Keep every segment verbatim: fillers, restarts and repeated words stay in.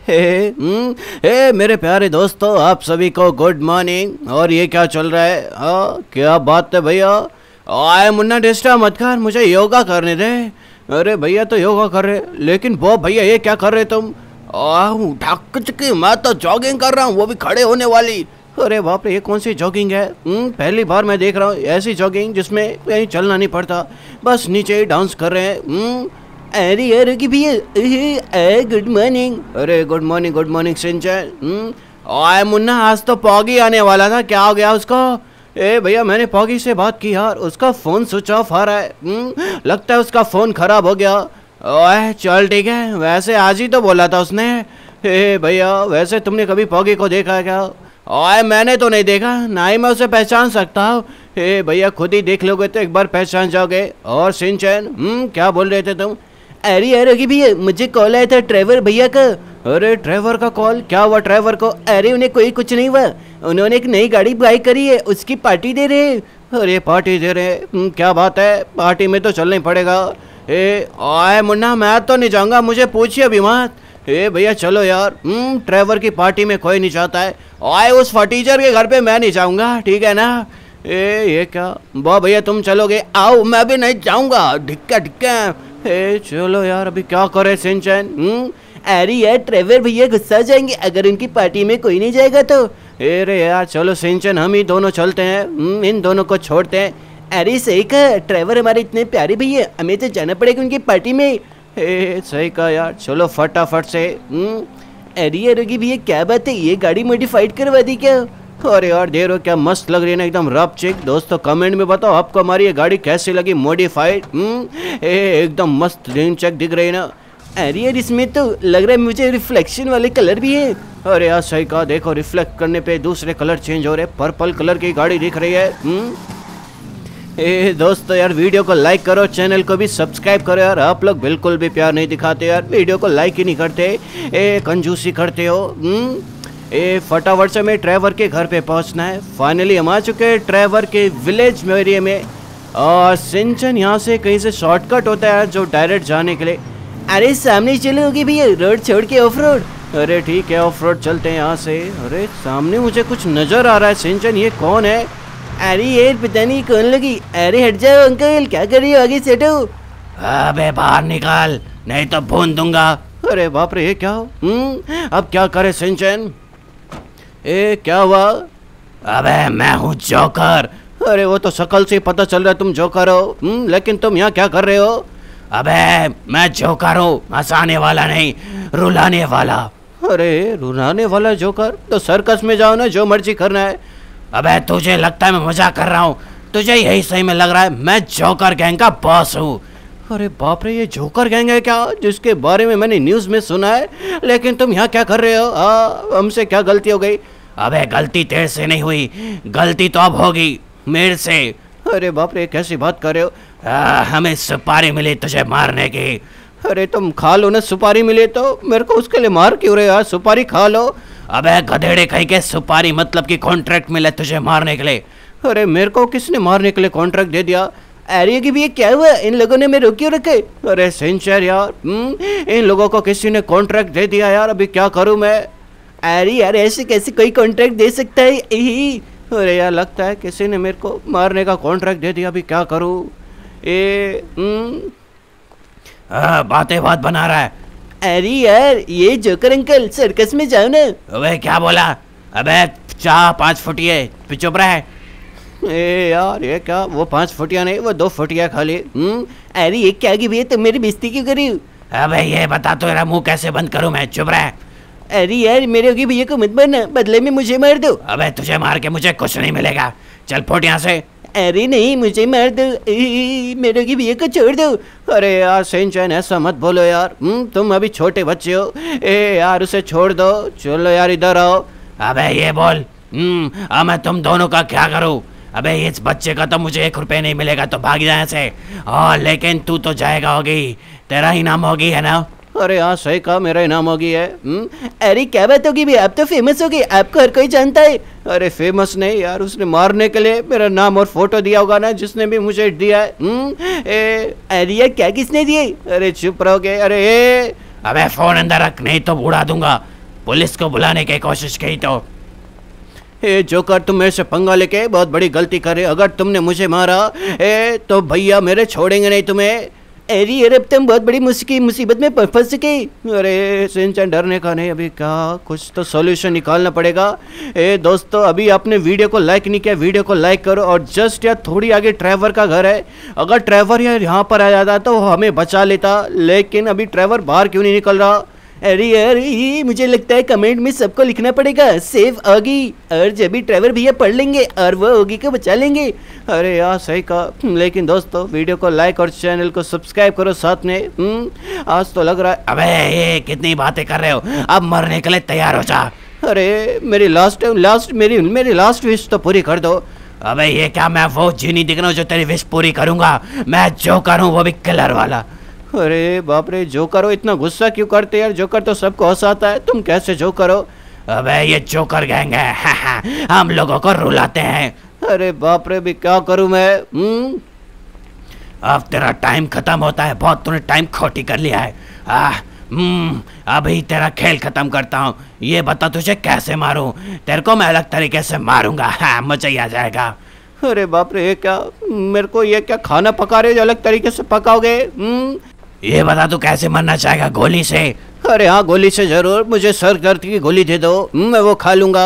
हे हम्म हे मेरे प्यारे दोस्तों, आप सभी को गुड मॉर्निंग। और ये क्या चल रहा है? हाँ क्या बात है भैया। आए मुन्ना डिस्टर्ब मत कर, मुझे योगा करने दे। अरे भैया तो योगा कर रहे, लेकिन वो भैया ये क्या कर रहे तुम? ढक चुकी, मैं तो जॉगिंग कर रहा हूँ, वो भी खड़े होने वाली। अरे बाप रे, ये कौन सी जॉगिंग है? पहली बार मैं देख रहा हूँ ऐसी जॉगिंग जिसमें कहीं चलना नहीं पड़ता, बस नीचे ही डांस कर रहे हैं। अरे यार की भैया, गुड मॉर्निंग। अरे गुड मॉर्निंग गुड मॉर्निंग सिंचन। आए मुन्ना, आज तो पॉगी आने वाला था, क्या हो गया उसको? ए भैया मैंने पॉगी से बात की यार, उसका फ़ोन स्विच ऑफ आ रहा है। लगता है उसका फ़ोन ख़राब हो गया। ओए चल ठीक है, वैसे आज ही तो बोला था उसने। ए भैया वैसे तुमने कभी पॉगी को देखा है क्या? ओए मैंने तो नहीं देखा, ना ही मैं उसे पहचान सकता हूँ। ए भैया खुद ही देख लोगे तो एक बार पहचान जाओगे। और सिंचन हम्म क्या बोल रहे थे तुम? अरे यार अगी भैया, मुझे कॉल आया था ड्राइवर भैया का। अरे ड्राइवर का कॉल? क्या हुआ ड्राइवर को? अरे उन्हें कोई कुछ नहीं हुआ, उन्होंने एक नई गाड़ी बाई करी है, उसकी पार्टी दे रहे हैं। अरे पार्टी दे रहे हैं, क्या बात है, पार्टी में तो चलना ही पड़ेगा। ए आए मुन्ना, मैं तो नहीं जाऊँगा, मुझे पूछिए अभी मत। ए भैया चलो यार, ड्राइवर की पार्टी में कोई नहीं चाहता है। आए उस फटीचर के घर पे मैं नहीं जाऊँगा, ठीक है ना? ए ये क्या वाह भैया तुम चलोगे? आओ, मैं भी नहीं जाऊँगा, ढिक्का ढिक्का। ए चलो यार, अभी क्या करे सिंचन? अरे यार ड्राइवर भैया गुस्सा हो जाएंगे अगर उनकी पार्टी में कोई नहीं जाएगा तो। अरे यार चलो सिंचन, हम ही दोनों चलते हैं, इन दोनों को छोड़ते हैं। अरे सही कहा, ड्राइवर हमारे इतने प्यारे भैया, हमें तो जाना पड़ेगा उनकी पार्टी में। ए सही कहा यार, चलो फटाफट से। अरे यार भैया क्या बात है, ये गाड़ी मॉडिफाइड करवा दी क्या? अरे यार देर हो, क्या मस्त लग रही है ना, एकदम रफ चिक। दोस्तों कमेंट में बताओ आपको हमारी ये गाड़ी कैसी लगी मॉडिफाइड। एकदम मस्त रेन चेक दिख रही है ना। अरे यार इसमें तो लग रहा है मुझे रिफ्लेक्शन वाले कलर भी है। अरे यार सही कहा, देखो रिफ्लेक्ट करने पे दूसरे कलर चेंज हो रहे, पर्पल कलर की गाड़ी दिख रही है। ए दोस्तों यार वीडियो को लाइक करो, चैनल को भी सब्सक्राइब करो यार। आप लोग बिल्कुल भी प्यार नहीं दिखाते यार, वीडियो को लाइक ही नहीं करते, ए कंजूसी करते हो। ए फटाफट से हमें ड्राइवर के घर पे पहुंचना है। फाइनली हम आ चुके हैं ड्राइवर के विलेज एरिया में। और सिंचन यहाँ से कहीं से शॉर्टकट होता है जो डायरेक्ट जाने के लिए। अरे सामने चलोगे भैया, रोड छोड़ के ऑफ रोड। अरे ठीक है ऑफ रोड चलते हैं यहाँ से। अरे सामने मुझे कुछ नजर आ रहा है सिंचन, ये कौन है? अरे ये पता नहीं कौन लगी। अरे हट जाओ अंकल, क्या कर रही हो, आगे से हटो। अबे बाहर निकाल, नहीं तो भून दूंगा। अरे बाप रे, ये क्या? हम्म अब क्या करे सिंचन? ए क्या हुआ? अबे मैं हूँ जोकर। अरे वो तो शक्ल से पता चल रहा है तुम जोकर हो, हम्म लेकिन तुम यहाँ क्या कर रहे हो? अबे मैं जोकर हूँ, हंसाने वाला नहीं, रुलाने वाला। अरे रुलाने वाला जोकर? तो सर्कस में जाओ ना, जो मर्जी करना है। अबे तुझे लगता है मैं मजाक कर रहा हूँ, तुझे यही सही में लग रहा है, मैं जोकर गैंग का बॉस हूँ। अरे बाप रे, ये जोकर गैंग है क्या, जिसके बारे में मैंने न्यूज़ में सुना है? लेकिन तुम यहाँ क्या कर रहे हो? हाँ हमसे क्या गलती हो गई? अबे गलती तेरे से नहीं हुई, गलती तो अब होगी मेरे से। अरे बाप रे, कैसी बात कर रहे हो? आ, हमें सुपारी मिली तुझे मारने की। अरे तुम खा लो ना, सुपारी मिले तो मेरे को उसके लिए मार क्यों रहे यार? सुपारी खा लो। अबे गधेड़े कहीं के, सुपारी मतलब कि कॉन्ट्रैक्ट मिला तुझे मारने के लिए। अरे मेरे को किसने मारने के लिए कॉन्ट्रैक्ट दे दिया? अरे कि भी क्या हुआ, इन लोगों ने मेरे क्यों रखे? अरे सिंचर यार, इन लोगों को किसी ने कॉन्ट्रैक्ट दे दिया यार, अभी क्या करूँ मैं? अरे यार ऐसे कैसे कोई कॉन्ट्रैक्ट दे सकता है? यही अरे यार लगता है किसी ने मेरे को मारने का कॉन्ट्रैक्ट दे दिया, अभी क्या करूँ? ए हाँ बातें बात बना रहा है। अरे यार ये जोकर अंकल, सर्कस में जाओ ना। अबे क्या बोला? अबे चाह पाँच फुटिया चुप रहा है। ए यार ये क्या, वो पाँच फुटिया नहीं, वो दो फुटिया खाली। हम्म अरे ये क्या की भैया, तुम मेरी बेइज्जती क्यों करी? अबे ये बता तो मेरा मुंह कैसे बंद करूं मैं, चुप रहा है। अरे यार मेरे होगी भैया को मत मारना, बदले में मुझे मार दो। अबे तुझे मार के मुझे कुछ नहीं मिलेगा, चल फुट यहाँ से। अरे नहीं मुझे मार दो, मेरे की भैया को छोड़ दो। अरे यार सिंचन ऐसा मत बोलो यार, तुम अभी छोटे बच्चे हो। ए यार उसे छोड़ दो, चलो यार इधर आओ। अबे ये बोल, हम्म अब मैं तुम दोनों का क्या करूँ? अबे इस बच्चे का तो मुझे एक रुपये नहीं मिलेगा, तो भाग जाए से। हाँ लेकिन तू तो जाएगा, होगी तेरा इनाम होगी है ना? अरे हाँ सही कहा, मेरा इनाम होगी है। अरे क्या बात होगी भी, आप तो फेमस हो गए, आपको हर कोई जानता है। अरे फेमस नहीं यार, उसने मारने के लिए मेरा नाम और फोटो दिया होगा ना, जिसने भी मुझे दिया है। ए, अरे यार क्या किसने दिए? अरे चुप रहोगे? अरे ए, अबे फोन अंदर रख, नहीं तो उड़ा दूंगा। पुलिस को बुलाने की कोशिश की तो। ए जोकर, तुम मेरे से पंगा लेके बहुत बड़ी गलती कर रहे हो। अगर तुमने मुझे मारा ए तो भैया मेरे छोड़ेंगे नहीं तुम्हें। अरे यार अब तुम बहुत बड़ी मुश्किल मुसीबत में फंस सके। अरे सिंचन डरने का नहीं, अभी क्या कुछ तो सॉल्यूशन निकालना पड़ेगा। ए दोस्तों, अभी आपने वीडियो को लाइक नहीं किया, वीडियो को लाइक करो। और जस्ट यार थोड़ी आगे ट्रेवर का घर है। अगर ट्रेवर यार यहाँ पर आ जाता तो हमें बचा लेता, लेकिन अभी ट्रेवर बाहर क्यों नहीं निकल रहा। अरे यार ये मुझे लगता है कमेंट में सबको लिखना पड़ेगा सेव ऑगी, और जब भी ट्रेवर भैया पढ़ लेंगे और वो ऑगी को बचा लेंगे। अरे यार सही कहा, लेकिन दोस्तों वीडियो को लाइक और चैनल को सब्सक्राइब करो साथ में। आज तो लग रहा है अबे ये कितनी बातें कर रहे हो, अब मरने के लिए तैयार हो जा। अरे मेरी लास्ट लास्ट मेरी मेरी लास्ट विश तो पूरी कर दो। अबे ये क्या, मैं वो जीनी दिख रहा हूँ जो तेरी विश पूरी करूंगा। मैं जो करूँ वो भी किलर वाला। अरे बाप रे, जोकर हो, इतना गुस्सा क्यों करते यार। जोकर तो सबको हंसाता है, तुम कैसे जोकर हो। अबे ये जोकर गैंग है, हम लोगों को रुलाते हैं। अरे बाप रे, भी क्या करूं मैं। हम्म अब तेरा टाइम खत्म होता है, बहुत तूने टाइम खोटी कर लिया है। हम्म अभी तेरा खेल खत्म करता हूँ। ये बता तुझे कैसे मारूं। तेरे को मैं अलग तरीके से मारूंगा, हाँ मजा ही आ जाएगा। अरे बाप रे, ये क्या, मेरे को ये क्या खाना पका रहे हो जो अलग तरीके से पकाओगे। हम्म ये बता तू कैसे मरना चाहेगा, गोली से। अरे हाँ गोली से जरूर, मुझे सर दर्द की गोली दे दो, मैं वो खा लूंगा।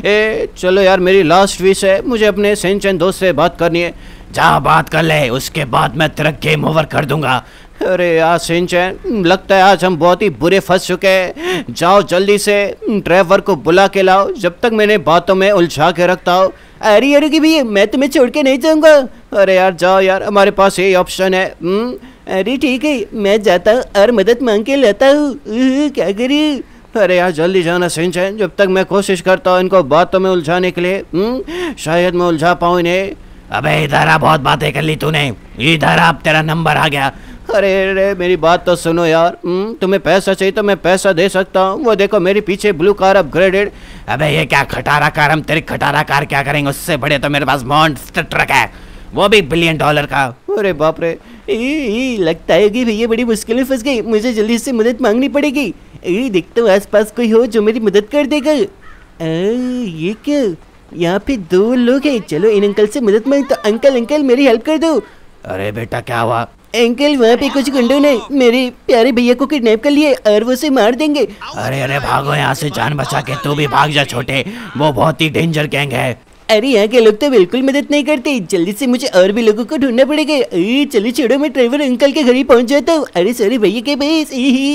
ए चलो यार, मेरी लास्ट विश है, मुझे अपने सिंचन दोस्त से बात करनी है। जा बात कर ले, उसके बाद मैं तेरा गेम ओवर कर दूंगा। अरे यार सिंचन, लगता है आज हम बहुत ही बुरे फंस चुके हैं। जाओ जल्दी से ड्राइवर को बुला के लाओ, जब तक मैंने बातों में उलझा के रखता हूँ। अरे अरे की भैया, मैं तुम्हें छोड़ के नहीं जाऊंगा। अरे यार जाओ यार, हमारे पास यही ऑप्शन है। अरे ठीक है, मैं जाता हूँ और मदद मांग के लाता हूँ। क्या करूँ। अरे यार जल्दी जाना सिंचन, जब तक मैं कोशिश करता हूँ इनको बातों में उलझाने के लिए। हुँ? शायद मैं उलझा पाऊँ इन्हें। अबे इधर आ, बहुत बातें कर ली तूने, इधर आप तेरा नंबर आ गया। अरे अरे मेरी बात तो सुनो यार। तुम्हें पैसा चाहिए तो मैं पैसा दे सकता हूँ। वो देखो मेरे पीछे ब्लू कार अपग्रेडेड। अबे ये क्या खटारा कार, हम तेरी खटारा कार क्या करेंगे, उससे बड़े तो मेरे पास मॉन्स्टर ट्रक है, वो भी बिलियन डॉलर का। अरे बाप रे, ई, ई, लगता है कि भैया बड़ी मुश्किल में फंस गई, मुझे जल्दी से मदद मांगनी पड़ेगी। ए, देखता हूँ आसपास कोई हो जो मेरी मदद कर देगा। आ, ये क्या, यहाँ पे दो लोग हैं। चलो इन अंकल से मदद मांग। तो अंकल अंकल मेरी हेल्प कर दो। अरे बेटा क्या हुआ। अंकल वहाँ पे कुछ गुंडों ने मेरे प्यारे भैया को किडनैप कर लिए और वो उसे मार देंगे। अरे अरे भागो यहाँ से, जान बचा के। तू भी भाग जा छोटे, वो बहुत ही डेंजर गैंग है। अरे यहाँ के लोग तो बिल्कुल मदद नहीं करते, जल्दी से मुझे और भी लोगों को ढूंढना पड़ेगा। चलो छोड़ो, मैं ड्राइवर अंकल के घर ही पहुँच जाता हूँ। अरे सॉरी भैया के पास।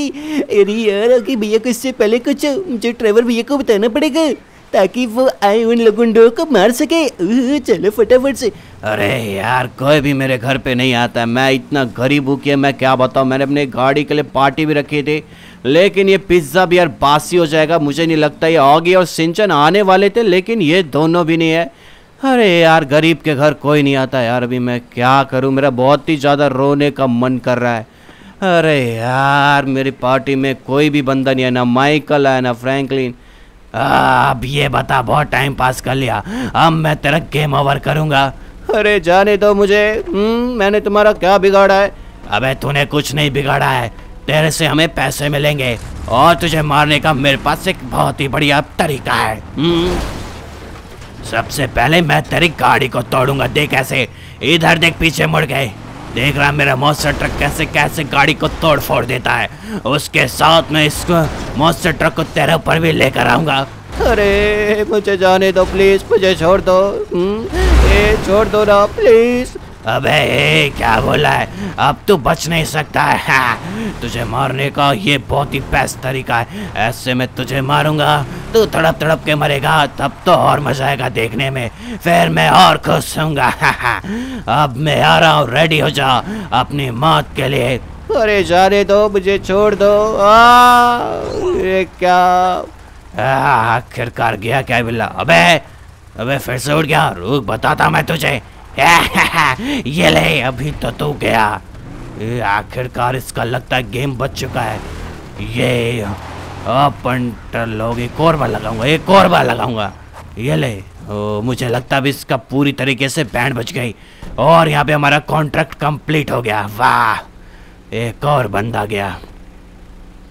अरे यार कि भैया को इससे पहले कुछ मुझे ड्राइवर भैया को बताना पड़ेगा ताकि वो आए उन लोगों को मार सके। चलो फटाफट से। अरे यार कोई भी मेरे घर पे नहीं आता, मैं इतना गरीब हूँ कि मैं क्या बताऊँ। मैंने अपने गाड़ी के लिए पार्टी भी रखी थी, लेकिन ये पिज्ज़ा भी यार बासी हो जाएगा। मुझे नहीं लगता ये ऑगी और सिंचन आने वाले थे, लेकिन ये दोनों भी नहीं है। अरे यार गरीब के घर कोई नहीं आता यार। अभी मैं क्या करूँ, मेरा बहुत ही ज़्यादा रोने का मन कर रहा है। अरे यार मेरी पार्टी में कोई भी बंदा नहीं है, ना माइकल है ना फ्रैंकलिन। अब ये बता, बहुत टाइम पास कर लिया, अब मैं तेरा गेम ओवर करूँगा। अरे जाने दो मुझे, मैंने तुम्हारा क्या बिगाड़ा है। अबे तूने कुछ नहीं बिगाड़ा है, तेरे से हमें पैसे मिलेंगे और तुझे मारने का मेरे पास एक बहुत ही बढ़िया तरीका है। सबसे पहले मैं तेरी गाड़ी को तोड़ूंगा, देख ऐसे, इधर देख पीछे मुड़ गए, देख रहा मेरा मॉन्स्टर ट्रक कैसे कैसे गाड़ी को तोड़ फोड़ देता है। उसके साथ मैं इसको मॉन्स्टर ट्रक को तेरे ऊपर भी लेकर आऊंगा। अरे मुझे जाने दो प्लीज, मुझे छोड़ दो। ए, छोड़ दो ना प्लीज। अबे ए, क्या बोला है, अब तू बच नहीं सकता है। हाँ, तुझे मारने का ये बहुत ही बेस्ट तरीका है। ऐसे मैं तुझे मारूंगा, तू तड़प तड़प के मरेगा, तब तो और मजा आएगा देखने में, फिर मैं और खुश होऊंगा। अब मैं आ रहा हूँ, रेडी हो जा अपनी मौत के लिए। अरे जाने दो, मुझे छोड़ दो। आ, ये क्या, आखिरकार गया क्या बिल्ला। अबे अबे फिर से उड़ गया, रुक बताता मैं तुझे। ये ले, अभी तो तू गया। आखिरकार इसका लगता है गेम बच चुका है। ये अपन लोग एक और बार लगाऊंगा, एक और बार लगाऊंगा। ये ले, ओ, मुझे लगता है इसका पूरी तरीके से बैंड बच गई और यहाँ पे हमारा कॉन्ट्रैक्ट कंप्लीट हो गया। वाह, एक और बंदा गया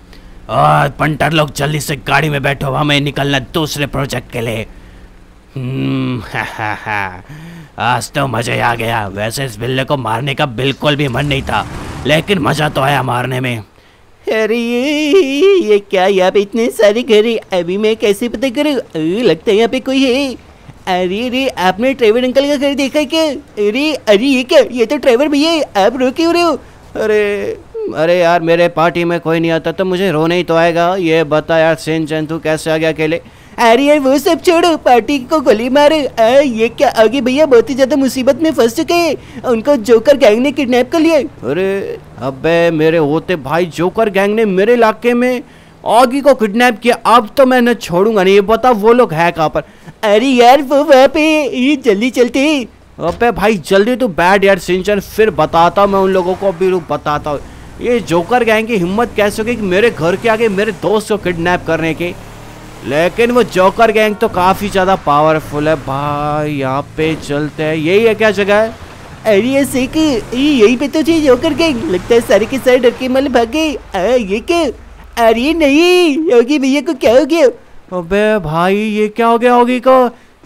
और पंटर लोग जल्दी से गाड़ी में बैठो, हमें निकलना दूसरे प्रोजेक्ट के लिए। हम्म, हा, हा, हा। आज तो मजा आ गया। वैसे इस बिल्ले को मारने का बिल्कुल भी मन नहीं था, लेकिन मजा तो आया मारने में। अरे ये ये क्या, यहाँ पे इतने सारे घर है, अभी मैं कैसे पता करूँ? लगता है यहाँ पे कोई है। अरे अरे, आपने ड्राइवर अंकल का घर देखा क्या? अरे अरे ये क्या, ये तो ड्राइवर भैया है, आप रो क्यों रहे हो? अरे अरे यार, मेरे पार्टी में कोई नहीं आता तो मुझे रोना ही तो आएगा। ये बता यार शिनचैन, तू कैसे आ गया अकेले? अरे यार वो सब छोड़ो, पार्टी को गोली मारे। आ, ये क्या, आगे भैया बहुत ही ज्यादा मुसीबत में फंस चुके हैं, उनको जोकर गैंग ने किडनैप कर लिया। अरे अबे मेरे होते भाई, जोकर गैंग ने मेरे इलाके में आगी को किडनैप किया। अब तो मैं न छोड़ूंगा नहीं। ये बता वो लोग है कहाँ पर? अरे यार वो वहाँ पे, ये जल्दी चलते। अबे भाई जल्दी तू बैठ यार शिनचैन, फिर बताता मैं उन लोगों को। अभी रुक बताता हूँ। ये जोकर गैंग की हिम्मत कैसे होगी कि मेरे घर के आगे मेरे दोस्त को किडनैप करने की। लेकिन वो जोकर गैंग तो काफ़ी ज़्यादा पावरफुल है भाई। यहाँ पे चलते हैं। यही है क्या जगह है? अरे ये सेक, यही पे तो थी जोकर गैंग। लगता है सारे के सारे डर के मारे भाग गए। ये क्या? अरे नहीं, योगी भैया को क्या हो गया? अबे भाई ये क्या हो गया योगी को?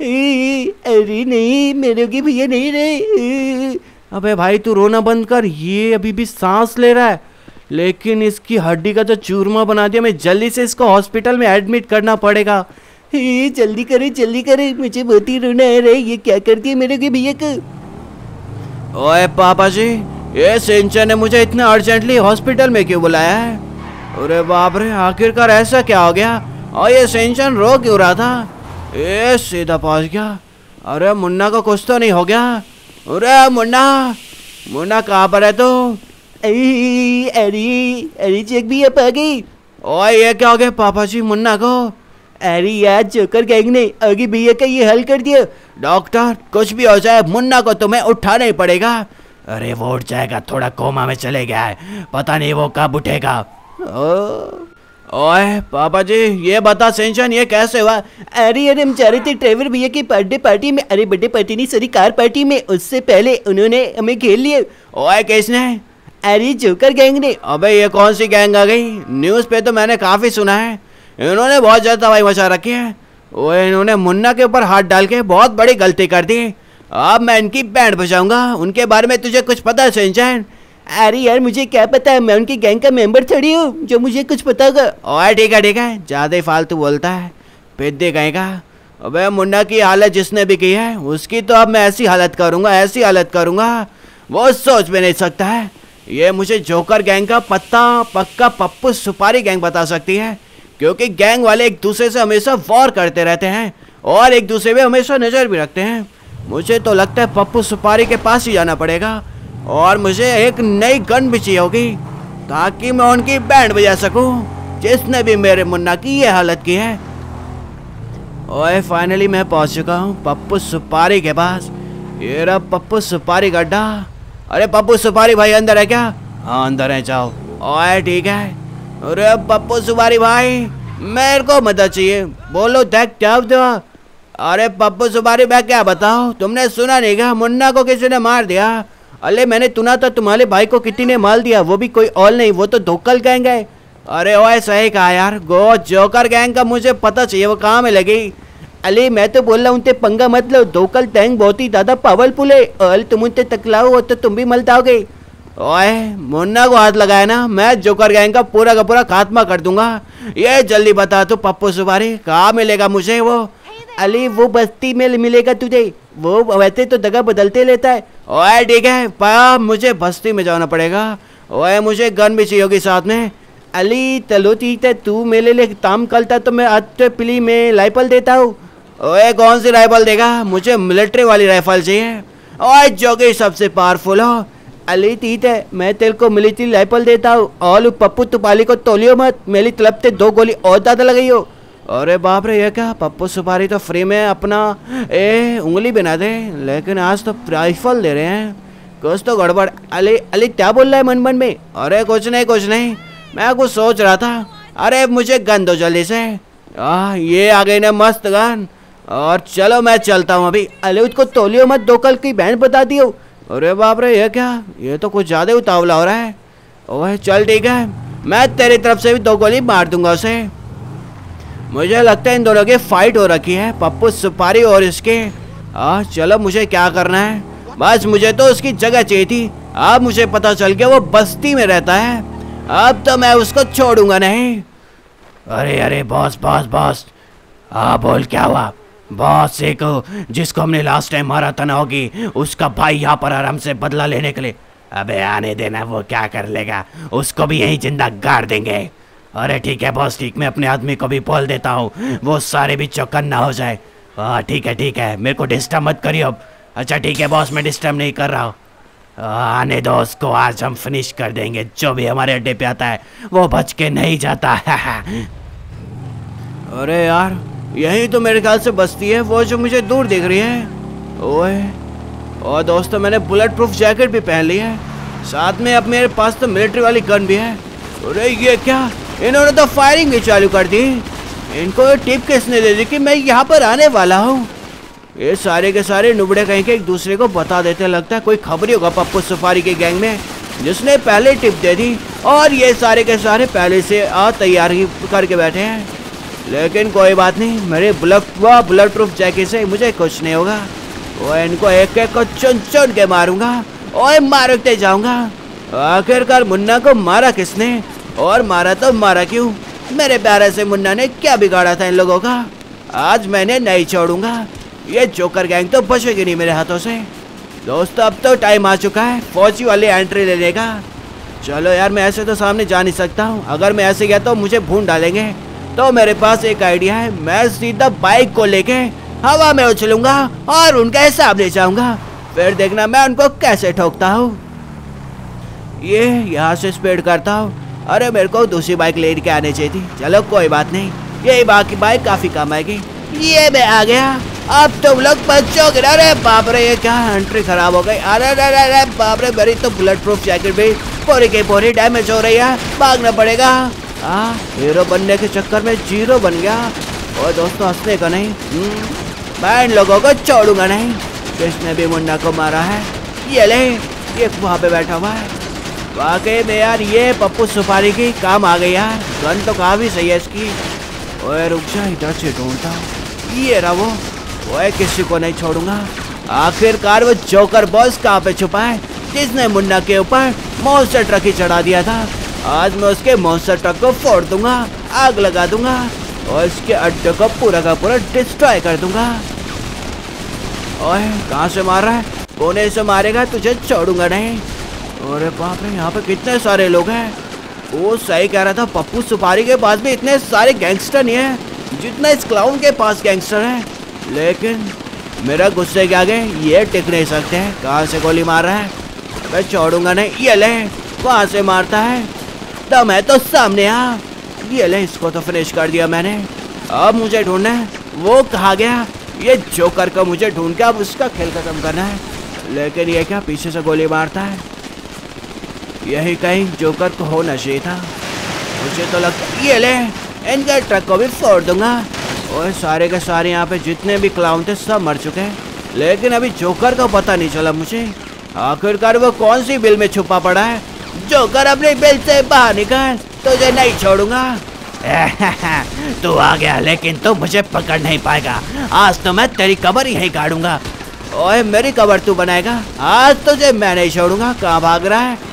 अरे नहीं, मेरे योगी भैया नहीं रहे। अबे भाई तू रोना बंद कर। ये अभी भी सांस ले रहा है, लेकिन इसकी हड्डी का तो चूरमा बना दिया। मैं जल्दी से इसको हॉस्पिटल में एडमिट करना पड़ेगा। जल्दी करे जल्दी करे, मुझे बहुत ही रोना आ रहा है। ये क्या कर दिया मेरे योगी भैया को? ओए पापा जी, ये शिनचैन ने मुझे इतना अर्जेंटली हॉस्पिटल में क्यों बुलाया है? अरे बाप रे, आखिरकार ऐसा क्या हो गया? और ये शिनचैन रो क्यों रहा था? ये सीधा पहुंच गया। अरे मुन्ना को कुछ तो नहीं हो गया? अरे मुन्ना, मुन्ना कहाँ पर है तू? अरे अरे अरे जग भी अब आ गई। ओए ये क्या हो गया पापा जी मुन्ना को? अरे यार जोकर गैंग ने आगे भैया का ये हल कर दिया। डॉक्टर कुछ भी हो जाए मुन्ना को तुम्हें उठाना ही पड़ेगा। अरे वो उठ जाएगा, थोड़ा कोमा में चले गया है, पता नहीं वो कब उठेगा। ओए पापा जी ये बता शिनचैन ये कैसे हुआ? अरे अरे हम जा रहे थे ड्राइवर भैया की बर्थडे पार्टी में। अरे बर्थडे पार्टी नहीं, सॉरी कार पार्टी में। उससे पहले उन्होंने हमें घेर लिया। ओए किसने? अरे जोकर गैंग ने। अबे ये कौन सी गैंग आ गई? न्यूज़ पे तो मैंने काफ़ी सुना है, इन्होंने बहुत ज़्यादा तबाही मचा रखी है। ओए इन्होंने मुन्ना के ऊपर हाथ डाल के बहुत बड़ी गलती कर दी। अब मैं इनकी बैंड बजाऊंगा। उनके बारे में तुझे कुछ पता है शिनचैन? अरे यार मुझे क्या पता है, मैं उनकी गैंग का मेंबर थोड़ी हूँ जो मुझे कुछ पता होगा। ओए ठीक है ठीक है, ज़्यादा ही फालतू बोलता है, पिद्दे कहेगा। अबे मुन्ना की हालत जिसने भी की है उसकी तो अब मैं ऐसी हालत करूँगा, ऐसी हालत करूँगा वो सोच भी नहीं सकता है। ये मुझे जोकर गैंग का पत्ता पक्का पप्पू सुपारी गैंग बता सकती है, क्योंकि गैंग वाले एक दूसरे से हमेशा वॉर करते रहते हैं और एक दूसरे पे हमेशा नज़र भी रखते हैं। मुझे तो लगता है पप्पू सुपारी के पास ही जाना पड़ेगा और मुझे एक नई गन भी चाहिए होगी ताकि मैं उनकी बैंड बजा सकूं, जिसने भी मेरे मुन्ना की ये हालत की है। ओए फाइनली मैं पहुंच चुका हूं पप्पू सुपारी के पास। ये रहा पप्पू सुपारी गड्ढा। अरे पप्पू सुपारी भाई अंदर है क्या? हाँ अंदर है, जाओ। ओए ठीक है। अरे पप्पू सुपारी भाई मेरे को मदद चाहिए, बोलो देख क्या हुआ? अरे पप्पू सुपारी मैं क्या बताओ, तुमने सुना नहीं क्या? मुन्ना को किसी ने मार दिया। अरे मैंने सुना था तुम्हारे भाई को किसी ने मार दिया, वो भी कोई और नहीं, वो तो धोकल गैंग है। अरे ओए सही कहा यार, गो जोकर गैंग का मुझे पता चाहिए वो कहाँ में लगी। अरे मैं तो बोल रहा हूँ, पंगा मत लो, धोकल गैंग बहुत ही ज्यादा पावरफुल है और तुम उनसे टकराओ हो तो तुम भी मल जाओगे। ओए मुन्ना को हाथ लगाया ना, मैं जोकर गैंग का पूरा का पूरा खात्मा कर दूंगा। ये जल्दी बता तू पप्पू सुपारी कहाँ मिलेगा मुझे वो? अली वो बस्ती में मिलेगा तुझे, वो वैसे तो जगह बदलते रहता है। ओए ठीक है पा, मुझे बस्ती में जाना पड़ेगा। ओए मुझे गन भी चाहिए होगी साथ में। अली चलो ठीक है, तू मेरे लिए काम करता तो मैं आज पिली में राइफल देता हूँ। ओए कौन सी राइफल देगा? मुझे मिलिट्री वाली राइफल चाहिए। ओए जोगी सबसे पावरफुल हो। अली ठीक है, मैं तेरे को मिलिट्री राइफल देता हूँ और पप्पू तुपाली को तोलियो मत, मेरी तरफ से दो गोली और ज़्यादा लगाई हो। अरे बाप रे, ये क्या? पप्पू सुपारी तो फ्री में अपना ए उंगली बना दे, लेकिन आज तो राइफल दे रहे हैं, कुछ तो गड़बड़। अली अली क्या बोल रहा है मन मन में? अरे कुछ नहीं कुछ नहीं, मैं कुछ सोच रहा था। अरे मुझे गन दो जल्दी से। आ, ये आ गई ना मस्त गन, और चलो मैं चलता हूँ अभी। अरे उसको तोलियो मत, दो कल की बैंड बता दियो। अरे बाप रे, ये क्या? ये तो कुछ ज़्यादा उतावला हो रहा है। ओह चल ठीक है, मैं तेरी तरफ से भी दो गोली मार दूंगा उसे। मुझे लगता है इन दोनों की फाइट हो रखी है, पप्पू सुपारी और इसके। आ, चलो मुझे क्या करना है, बस मुझे तो उसकी जगह चाहिए थी। अब मुझे पता चल गया वो बस्ती में रहता है, अब तो मैं उसको छोड़ूंगा नहीं। अरे अरे बॉस बॉस बॉस, हाँ बोल क्या हुआ? बॉस एक जिसको हमने लास्ट टाइम मारा था ना होगी, उसका भाई यहाँ पर आराम से बदला लेने के लिए। अबे आने देना, वो क्या कर लेगा, उसको भी यहीं जिंदा गाड़ देंगे। अरे ठीक है बॉस, ठीक, मैं अपने आदमी को भी बोल देता हूँ, वो सारे भी चौकन्ना हो जाए। हाँ ठीक है ठीक है, मेरे को डिस्टर्ब मत करियो अब। अच्छा ठीक है बॉस, मैं डिस्टर्ब नहीं कर रहा हूँ। आने दो उसको, आज हम फिनिश कर देंगे। जो भी हमारे अड्डे पे आता है वो बच के नहीं जाता। अरे यार, यही तो मेरे ख्याल से बस्ती है, वो जो मुझे दूर दिख रही है। ओए, और दोस्तों मैंने बुलेट प्रूफ जैकेट भी पहन ली है, साथ में अब मेरे पास तो मिलिट्री वाली गन भी है। अरे ये क्या, इन्होंने तो फायरिंग भी चालू कर दी। इनको ये टिप किसने दे दी कि मैं यहाँ पर आने वाला हूँ? ये सारे के सारे नुबड़े कहीं के एक दूसरे को बता देते, लगता है कोई खबर ही होगा पप्पू सुपारी के गैंग में जिसने पहले टिप दे दी, और ये सारे के सारे पहले से आ तैयारी करके बैठे हैं। लेकिन कोई बात नहीं, मेरे बुलेट व बुलेट प्रूफ जैकेट से मुझे कुछ नहीं होगा। वो इनको एक एक को चुन चुन के मारूंगा और मारते जाऊंगा। आखिरकार मुन्ना को मारा किसने, और मारा तो मारा क्यों? मेरे प्यारे से मुन्ना ने क्या बिगाड़ा था इन लोगों का? आज मैंने नहीं छोड़ूंगा, ये जोकर गैंग तो बचेगी नहीं मेरे हाथों से। दोस्तों अब तो टाइम आ चुका है फौजी वाली एंट्री लेने का। चलो यार, मैं ऐसे तो सामने जा नहीं सकता हूँ, अगर मैं ऐसे गया तो मुझे भून डालेंगे। तो मेरे पास एक आइडिया है, मैं सीधा बाइक को लेके हवा में उछलूंगा और उनका हिसाब ले जाऊंगा, फिर देखना मैं उनको कैसे ठोकता हूँ। ये यहाँ से स्पीड करता हूँ। अरे मेरे को दूसरी बाइक ले के आनी चाहिए थी, चलो कोई बात नहीं, यही बाकी बाइक काफी काम आएगी। ये मैं आ गया, अब तुम लोग बचोगे। अरे बाप रे, ये क्या एंट्री खराब हो गई। अरे अरे अरे बाप रे, मेरी तो बुलेट प्रूफ जैकेट भी पूरी की पूरी डैमेज हो रही है, भागना पड़ेगा। हाँ, हीरो बनने के चक्कर में जीरो बन गया। और दोस्तों हंसने का नहीं, मैं इन लोगों को छोड़ूंगा नहीं। किसने भी मुन्ना को मारा है, ये ले, ये वहाँ पे बैठा हुआ है। वाकई में यार ये पप्पू सुपारी की काम आ गई यार, गन तो काफी सही है इसकी। ओए रुक जा, इधर से ढूंढता हूँ, ये रहा वो। ओए किसी को नहीं छोड़ूंगा। आखिरकार वो जोकर बॉस कहाँ पे छुपा है जिसने मुन्ना के ऊपर मॉन्स्टर ट्रक ही चढ़ा दिया था? आज मैं उसके मॉन्स्टर ट्रक को फोड़ दूंगा, आग लगा दूंगा और इसके अड्डे को पूरा का पूरा डिस्ट्रॉय कर दूंगा। ओए कहाँ से मार रहा है? कोने से मारेगा, तुझे छोड़ूंगा नहीं। अरे बाप रे, यहाँ पे कितने सारे लोग हैं। वो सही कह रहा था, पप्पू सुपारी के पास भी इतने सारे गैंगस्टर नहीं है जितना इस क्लाउन के पास गैंगस्टर है। लेकिन मेरा गुस्से के आगे ये टिक नहीं सकते हैं। कहाँ से गोली मार रहा है? मैं छोड़ूंगा नहीं। ये ले, वहाँ से मारता है, दम है तो सामने आ। ये ले, इसको तो फिनिश कर दिया मैंने। अब मुझे ढूंढना है, वो कहा गया? ये जोकर को मुझे ढूंढ के अब उसका खेल खत्म करना है। लेकिन ये क्या पीछे से गोली मारता है? यही कहीं जोकर को होना चाहिए था, मुझे तो लगता। ये ले, इनके ट्रक को भी फोड़ दूंगा। और सारे के सारे यहाँ पे जितने भी क्लाउन थे सब मर चुके हैं, लेकिन अभी जोकर का पता नहीं चला मुझे। आखिरकार वो कौन सी बिल में छुपा पड़ा है? जोकर अपनी बिल से बाहर निकल, तुझे नहीं छोड़ूंगा। तू आ गया, लेकिन तू मुझे पकड़ नहीं पाएगा। आज तो मैं तेरी कबर ही काटूंगा। ओए मेरी कबर तू बनाएगा, आज तुझे मैं नहीं छोड़ूंगा। कहाँ भाग रहा है?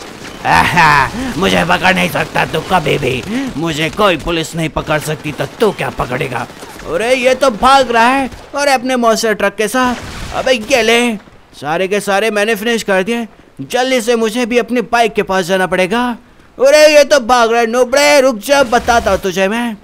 मुझे पकड़ नहीं सकता तू कभी भी, मुझे कोई पुलिस नहीं पकड़ सकती, तो तू क्या पकड़ेगा? अरे ये तो भाग रहा है, और अपने मॉन्स्टर ट्रक के साथ। अबे ये ले, सारे के सारे मैंने फिनिश कर दिए। जल्दी से मुझे भी अपनी बाइक के पास जाना पड़ेगा। अरे ये तो भाग रहा है। नुबड़े रुक जा, बताता हूँ तुझे मैं।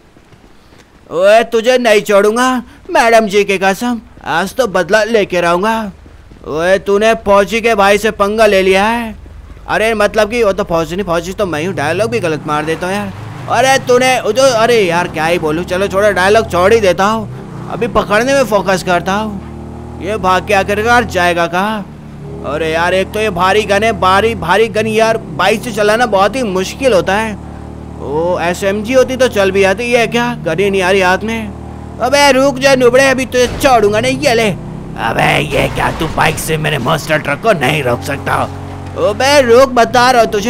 ओए तुझे नहीं छोड़ूंगा, मैडम जी की कसम, आज तो बदला लेके रहूंगा। ओए तूने फौजी के भाई से पंगा ले लिया है। अरे मतलब कि वो तो फौजी नहीं, फौजी तो मैं हूँ। डायलॉग भी गलत मार देता हूँ यार। अरे तूने जो, अरे यार क्या ही बोलूँ, चलो छोड़ो, डायलॉग छोड़ ही देता हूँ, अभी पकड़ने में फोकस करता हूँ। ये भाग के आखिरकार जाएगा कहाँ? अरे यार एक तो ये भारी गन है, भारी भारी गन यार, बाइक से चलाना बहुत ही मुश्किल होता है। ओ एस एम जी होती तो चल भी जाती, ये क्या गन ही नहीं आ रही हाथ में। अबे रुक जा नुबड़े, अभी तुझे छोड़ूंगा नहीं। ये ले। अबे ये क्या, तू बाइक से मेरे मॉन्स्टर ट्रक को नहीं रोक सकता। अबे रुक, बता रहा हूँ तुझे,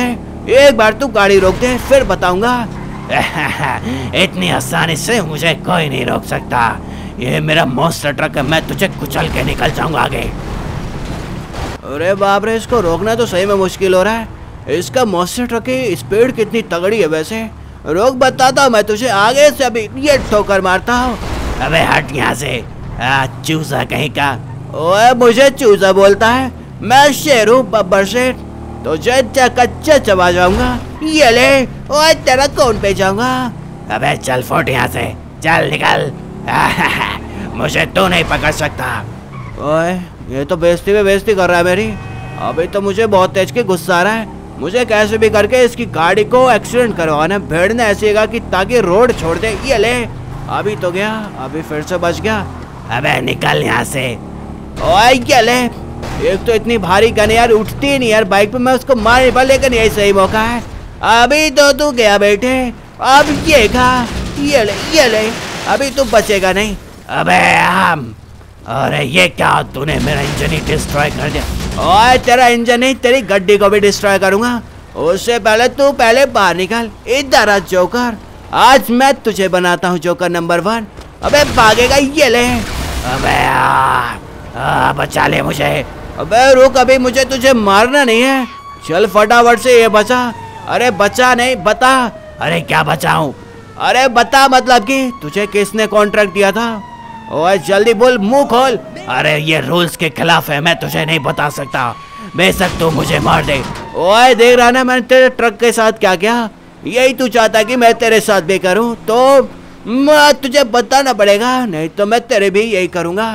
एक बार तू गाड़ी रोक दे फिर बताऊंगा। इतनी आसानी से मुझे कोई नहीं रोक सकता। ये मेरा मॉन्स्टर ट्रक है, मैं तुझे कुचल के निकल जाऊंगा आगे। अरे बाप रे, इसको रोकना तो सही में मुश्किल हो रहा है। इसका मॉन्स्टर ट्रक की स्पीड कितनी तगड़ी है वैसे। रोक बताता हूँ मैं तुझे, आगे से अभी ये ठोकर मारता हूँ। अबे हट यहाँ से, चूजा कहीं का। ओए मुझे चूजा बोलता है? मैं शेर हूँ बब्बर शेर, तुझे कच्चा चबा जाऊंगा। ये ले, ओए तेरा कौन पे जाऊंगा। अबे चल फुट यहाँ से, चल निकल। मुझे तू नहीं पकड़ सकता। ओए ये तो बेइज्जती पे बेइज्जती कर रहा है मेरी। अभी तो मुझे बहुत तेज के गुस्सा आ रहा है। मुझे कैसे भी करके इसकी गाड़ी को एक्सीडेंट करवाना। भेड़ ने ऐसेगा कि ताकि रोड छोड़ दे। ये ले, अभी तो गया, अभी फिर से बच गया। अबे निकल यहाँ से। ओए ये ले, एक तो इतनी भारी गन यार उठती नहीं यार बाइक पे, मैं उसको मार नहीं पा, लेकिन यही सही मौका है। अभी तो तू गया बेटे, अब ये खा। ये ले, ये ले, अभी तू बचेगा नहीं। अबे हम, अरे ये क्या, तूने मेरा इंजन ही डिस्ट्रॉय कर दिया। ओए तेरा इंजन नहीं, तेरी गड्डी को भी डिस्ट्रॉय करूंगा। उससे पहले तू पहले बाहर निकल। इधर आ जोकर, आज मैं तुझे बनाता हूँ जोकर नंबर वन। अबे भागेगा, ये ले। अबे आ, आ, बचा ले मुझे। अबे रुक, अभी मुझे तुझे मारना नहीं है। चल फटाफट से ये बचा। अरे बचा नहीं, बता। अरे क्या बचाऊं? अरे बता, मतलब कि तुझे किसने कॉन्ट्रैक्ट दिया था? ओए जल्दी बोल, मुंह खोल। अरे ये रूल्स के खिलाफ है, मैं तुझे नहीं बता सकता। बेशक तू मुझे मार दे। ओए देख रहा ना मैंने तेरे ट्रक के साथ क्या किया। यही तू चाहता कि मैं तेरे साथ भी करूं, तो मैं तुझे बताना पड़ेगा, नहीं तो मैं तेरे भी यही करूंगा।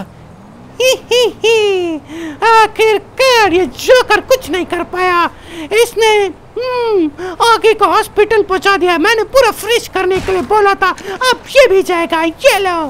आखिरकार ये जोकर कुछ नहीं कर पाया। इसने आगे को हॉस्पिटल पहुंचा दिया। मैंने पूरा फ्रेश करने के लिए बोला था, अब ये भी जाएगा। ये लो।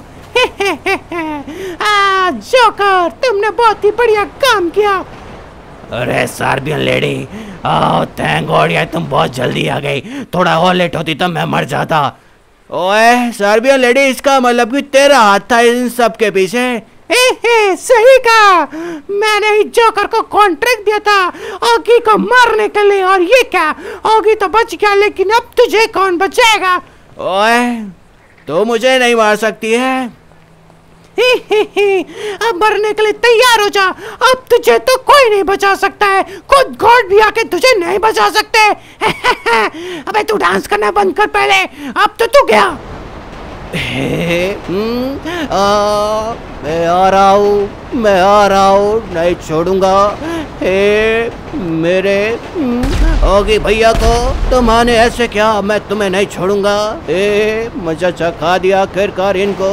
आ, जोकर तुमने बहुत ही बढ़िया काम किया। अरे Serbian lady, oh thank god यार, तुम बहुत जल्दी आ गई। थोड़ा और लेट होती तो मैं मर जाता। ओए सार्बियन लेडी, इसका मतलब कि तेरा हाथ था इन सब के पीछे। ए, ए, सही कहा, मैंने ही जोकर को कॉन्ट्रैक्ट दिया था ऑगी को मारने के लिए। और ये क्या, ऑगी तो बच गया, लेकिन अब तुझे कौन बचाएगा? ओए तो मुझे नहीं मार सकती है। ही, ही, ही, अब मरने के लिए तैयार हो जा। अब तुझे तो कोई नहीं बचा सकता है, खुद गॉड भी आके तुझे नहीं बचा सकते। अबे तू डांस करना बंद कर पहले, अब तो तू गया। हे, आ, मैं आ रहा हूँ, मैं आ रहा हूँ, नहीं छोड़ूंगा। हे मेरे ओगी भैया को तुम्हारे ऐसे क्या, मैं तुम्हें नहीं छोड़ूंगा। हे मजा चखा दिया आखिरकार इनको।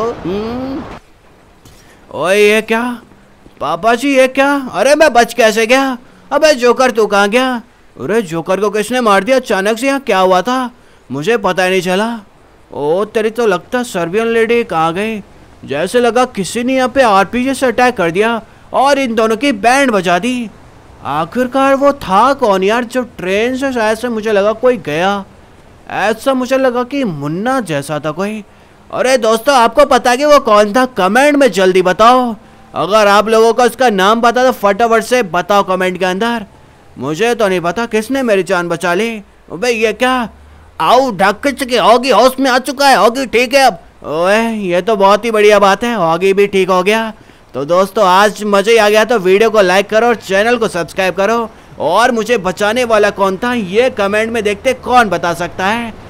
ओए ये क्या पापा जी, ये क्या? अरे मैं बच कैसे गया? अबे जोकर तू कहाँ गया? अरे जोकर को किसने मार दिया अचानक से? यहाँ क्या हुआ था मुझे पता ही नहीं चला। ओ तेरी तो लगता सर्बियन लेडी कहाँ गई? जैसे लगा किसी ने यहाँ पे आरपीजी से अटैक कर दिया और इन दोनों की बैंड बजा दी। आखिरकार वो था कौन यार जो ट्रेन से शायद से मुझे लगा कोई गया, ऐसा मुझे लगा कि मुन्ना जैसा था कोई। अरे दोस्तों आपको पता है कि वो कौन था? कमेंट में जल्दी बताओ। अगर आप लोगों को उसका नाम पता तो फटाफट से बताओ कमेंट के अंदर। मुझे तो नहीं पता किसने मेरी जान बचा ली। भाई ये क्या, आओ ढक के ऑगी हाउस में आ चुका है। ऑगी ठीक है अब? ओए ये तो बहुत ही बढ़िया बात है, ऑगी भी ठीक हो गया। तो दोस्तों आज मज़ा ही आ गया, तो वीडियो को लाइक करो और चैनल को सब्सक्राइब करो। और मुझे बचाने वाला कौन था ये कमेंट में देखते कौन बता सकता है।